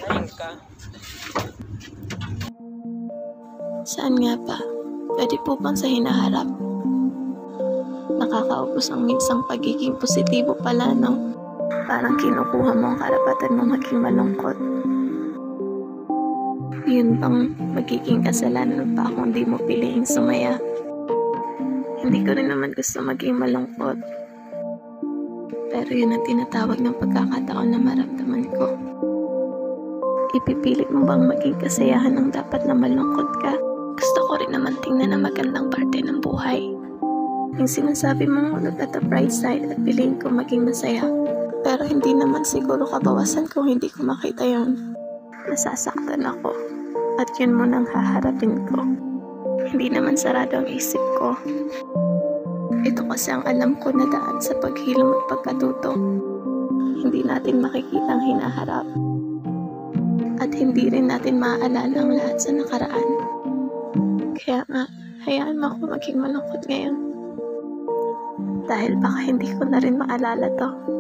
Masahin ka. Saan nga ba? Pwede po bang sa hinaharap? Nakakaubos ang minsang pagiging positibo pala, no? Parang kinukuha mo ang karapatan mo maging malungkot. Yun bang magiging kasalanan pa kung di mo piliing sumaya? Hindi ko rin naman gusto maging malungkot. Pero yun ang tinatawag ng pagkakataon na maramdaman ko. Ipipilit mo bang maging kasayahan ang dapat na malungkot ka? Gusto ko rin naman tingnan na magandang parte ng buhay. Yung sinasabi mong look at the bright side at piliin ko maging masaya. Pero hindi naman siguro kabawasan kung hindi ko makita yun. Nasasaktan ako. At yun mo nang haharapin ko. Hindi naman sarado ang isip ko. Ito kasi ang alam ko na daan sa paghilom at pagkatuto. Hindi natin makikita ang hinaharap. At hindi rin natin maaalala ang lahat sa nakaraan. Kaya nga, hayaan mo ako maging malungkot ngayon. Dahil baka hindi ko na rin maalala to.